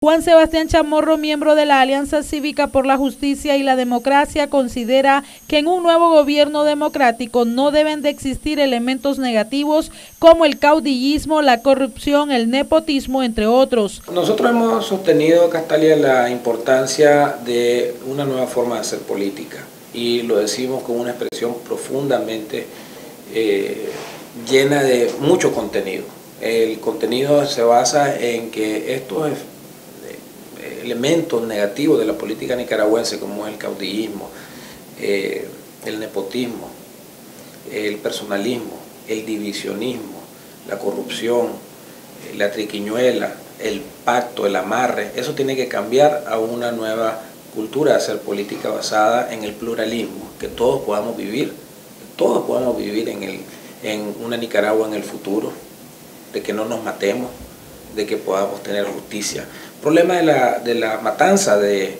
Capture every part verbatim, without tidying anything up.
Juan Sebastián Chamorro, miembro de la Alianza Cívica por la Justicia y la Democracia, considera que en un nuevo gobierno democrático no deben de existir elementos negativos como el caudillismo, la corrupción, el nepotismo, entre otros. Nosotros hemos sostenido, Castalia, la importancia de una nueva forma de hacer política y lo decimos con una expresión profundamente eh, llena de mucho contenido. El contenido se basa en que estos elementos negativos de la política nicaragüense, como es el caudillismo, eh, el nepotismo, el personalismo, el divisionismo, la corrupción, la triquiñuela, el pacto, el amarre, eso tiene que cambiar a una nueva cultura de hacer política basada en el pluralismo, que todos podamos vivir, que todos podamos vivir en, el, en una Nicaragua en el futuro, de que no nos matemos, de que podamos tener justicia. El problema de la, de la matanza de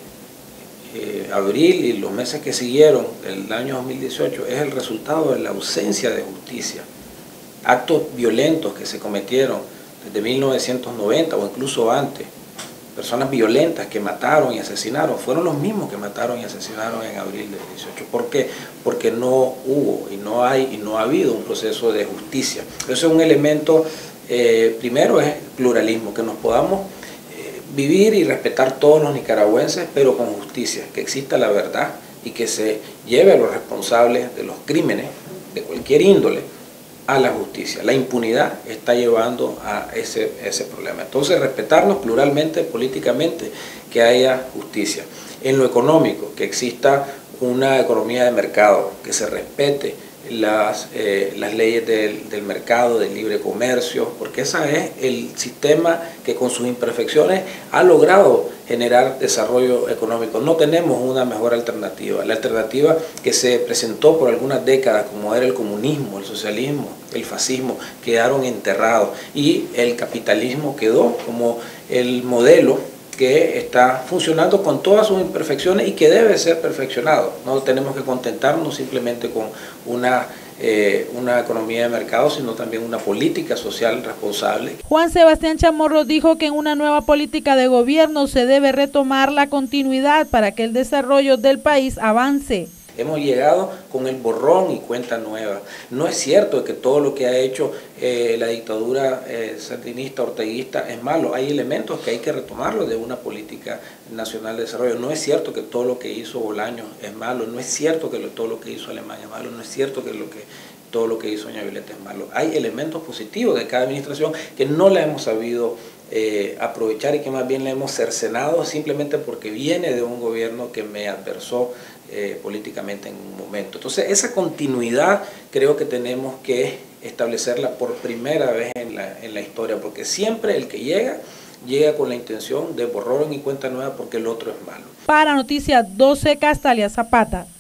eh, abril y los meses que siguieron, el año dos mil dieciocho, es el resultado de la ausencia de justicia. Actos violentos que se cometieron desde mil novecientos noventa o incluso antes, personas violentas que mataron y asesinaron, fueron los mismos que mataron y asesinaron en abril del dieciocho. ¿Por qué? Porque no hubo y no hay y no ha habido un proceso de justicia. Eso es un elemento, eh, primero es pluralismo, que nos podamos eh, vivir y respetar todos los nicaragüenses, pero con justicia, que exista la verdad y que se lleve a los responsables de los crímenes de cualquier índole a la justicia. La impunidad está llevando a ese, ese problema. Entonces, respetarnos pluralmente, políticamente, que haya justicia. En lo económico, que exista una economía de mercado, que se respete las, eh, las leyes del, del mercado, del libre comercio, porque ese es el sistema que con sus imperfecciones ha logrado generar desarrollo económico. No tenemos una mejor alternativa. La alternativa que se presentó por algunas décadas, como era el comunismo, el socialismo, el fascismo, quedaron enterrados y el capitalismo quedó como el modelo que está funcionando con todas sus imperfecciones y que debe ser perfeccionado. No tenemos que contentarnos simplemente con una, eh, una economía de mercado, sino también una política social responsable. Juan Sebastián Chamorro dijo que en una nueva política de gobierno se debe retomar la continuidad para que el desarrollo del país avance. Hemos llegado con el borrón y cuenta nueva. No es cierto que todo lo que ha hecho eh, la dictadura eh, sandinista, orteguista es malo. Hay elementos que hay que retomarlos de una política nacional de desarrollo. No es cierto que todo lo que hizo Bolaños es malo. No es cierto que lo, todo lo que hizo Alemania es malo. No es cierto que, lo que todo lo que hizo doña Violeta es malo. Hay elementos positivos de cada administración que no la hemos sabido eh, aprovechar y que más bien la hemos cercenado simplemente porque viene de un gobierno que me adversó Eh, políticamente en un momento. Entonces esa continuidad creo que tenemos que establecerla por primera vez en la, en la historia, porque siempre el que llega, llega con la intención de borrón y cuenta nueva porque el otro es malo. Para Noticias doce, Castalia Zapata.